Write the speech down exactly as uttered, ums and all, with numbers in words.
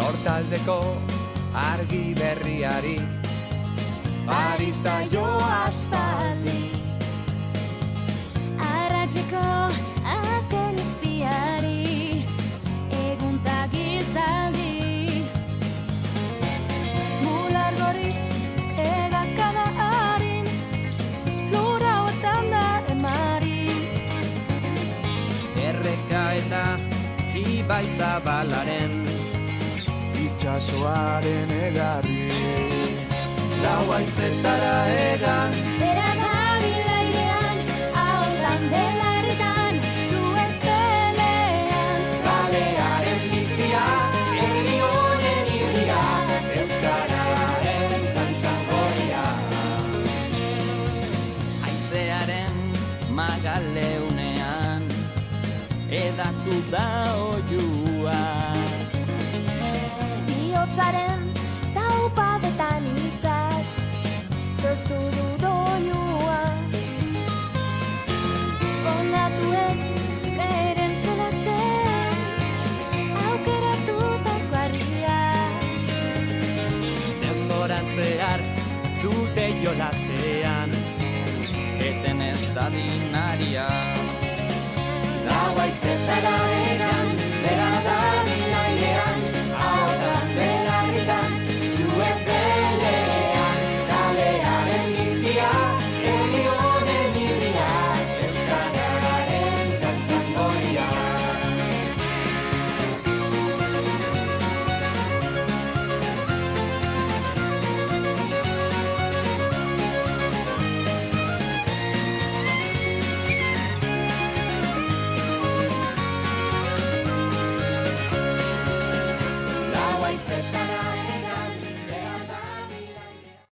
Hortaldeko argi berriari ari zaio aspaldi. Arratseko azken izpiari eguntak izaldi. Mular gori egakada harin lura hortan da emari. Erreka eta ibai zabalaren Itxasoaren egarri lau haizetara egan Bera dabil airean, ahondan belarritan, zuen pelean. Kalearen bizia, herri honen irria, euskararen txantxangoria. haizearen magaleunean edatu da oiua. Bihotzaren taupadetan hitzak sortu du doinua. Ondatuen beren solasean aukeratutako harria. Denboran zehar dute jolasean eten ez dadin aria.